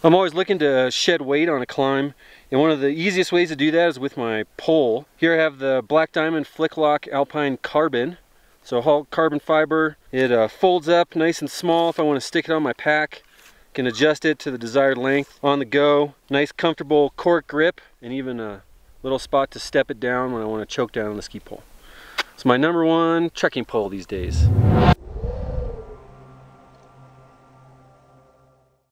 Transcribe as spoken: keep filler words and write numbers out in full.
I'm always looking to shed weight on a climb, and one of the easiest ways to do that is with my pole. Here I have the Black Diamond Flick Lock Alpine Carbon. So all carbon fiber. It uh, folds up nice and small if I want to stick it on my pack. Can adjust it to the desired length on the go. Nice comfortable Cork grip, and even a little spot to step it down when I want to choke down on the ski pole. It's my number one trekking pole these days.